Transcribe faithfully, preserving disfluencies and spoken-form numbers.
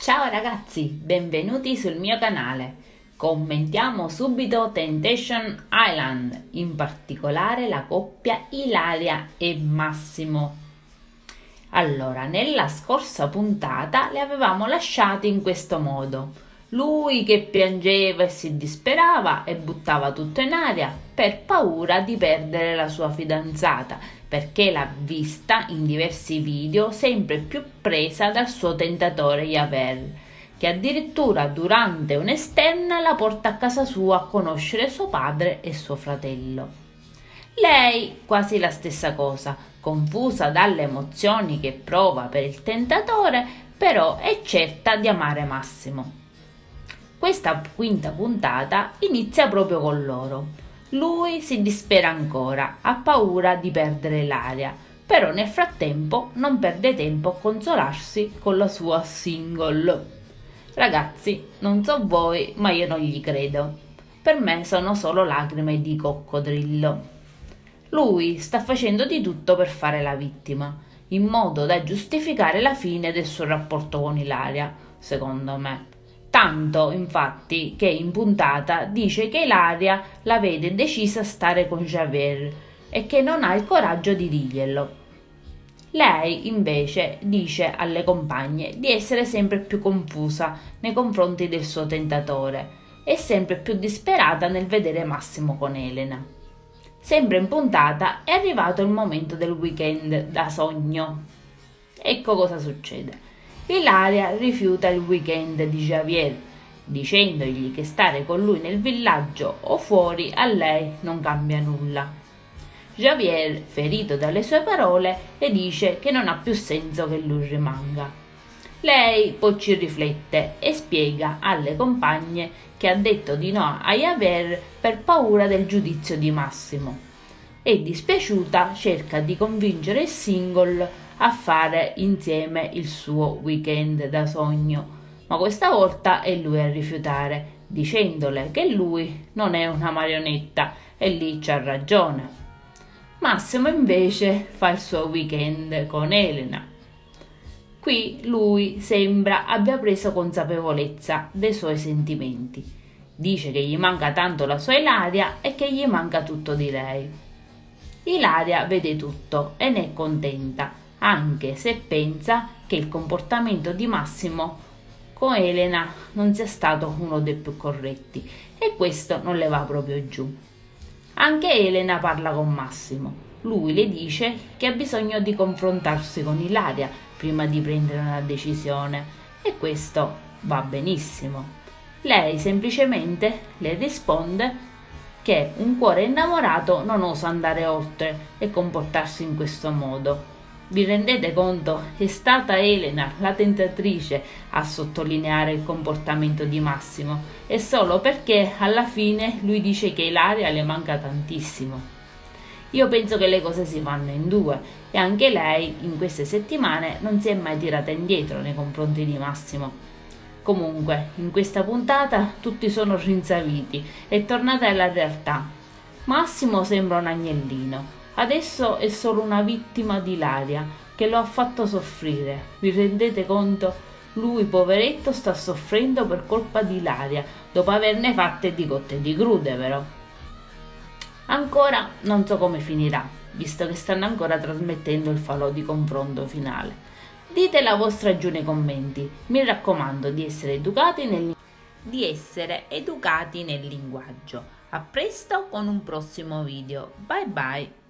Ciao ragazzi, benvenuti sul mio canale. Commentiamo subito Temptation Island, in particolare la coppia Ilaria e Massimo. Allora, nella scorsa puntata li avevamo lasciati in questo modo. Lui che piangeva e si disperava e buttava tutto in aria per paura di perdere la sua fidanzata, perché l'ha vista in diversi video sempre più presa dal suo tentatore Javier, che addirittura durante un'esterna la porta a casa sua a conoscere suo padre e suo fratello. Lei quasi la stessa cosa, confusa dalle emozioni che prova per il tentatore, però è certa di amare Massimo. Questa quinta puntata inizia proprio con loro. Lui si dispera ancora, ha paura di perdere Ilaria, però nel frattempo non perde tempo a consolarsi con la sua single. Ragazzi, non so voi, ma io non gli credo. Per me sono solo lacrime di coccodrillo. Lui sta facendo di tutto per fare la vittima, in modo da giustificare la fine del suo rapporto con Ilaria, secondo me. Tanto, infatti, che in puntata dice che Ilaria la vede decisa a stare con Javier e che non ha il coraggio di dirglielo. Lei, invece, dice alle compagne di essere sempre più confusa nei confronti del suo tentatore e sempre più disperata nel vedere Massimo con Elena. Sempre in puntata è arrivato il momento del weekend da sogno. Ecco cosa succede. Ilaria rifiuta il weekend di Javier, dicendogli che stare con lui nel villaggio o fuori a lei non cambia nulla. Javier, ferito dalle sue parole, le dice che non ha più senso che lui rimanga. Lei poi ci riflette e spiega alle compagne che ha detto di no a Javier per paura del giudizio di Massimo e, dispiaciuta, cerca di convincere il single a fare insieme il suo weekend da sogno, ma questa volta è lui a rifiutare, dicendole che lui non è una marionetta e lì c'ha ragione. Massimo invece fa il suo weekend con Elena. Qui lui sembra abbia preso consapevolezza dei suoi sentimenti. Dice che gli manca tanto la sua Ilaria e che gli manca tutto di lei. Ilaria vede tutto e ne è contenta, anche se pensa che il comportamento di Massimo con Elena non sia stato uno dei più corretti e questo non le va proprio giù. Anche Elena parla con Massimo. Lui le dice che ha bisogno di confrontarsi con Ilaria prima di prendere una decisione e questo va benissimo. Lei semplicemente le risponde che un cuore innamorato non osa andare oltre e comportarsi in questo modo. Vi rendete conto? È stata Elena, la tentatrice, a sottolineare il comportamento di Massimo e solo perché alla fine lui dice che Ilaria le manca tantissimo. Io penso che le cose si fanno in due e anche lei in queste settimane non si è mai tirata indietro nei confronti di Massimo. Comunque, in questa puntata tutti sono rinsaviti e tornate alla realtà. Massimo sembra un agnellino. Adesso è solo una vittima di Ilaria che lo ha fatto soffrire. Vi rendete conto? Lui, poveretto, sta soffrendo per colpa di Ilaria, dopo averne fatte di cotte e di crude, però. Ancora non so come finirà, visto che stanno ancora trasmettendo il falò di confronto finale. Dite la vostra giù nei commenti. Mi raccomando di essere educati nel, di essere educati nel linguaggio. A presto con un prossimo video. Bye bye!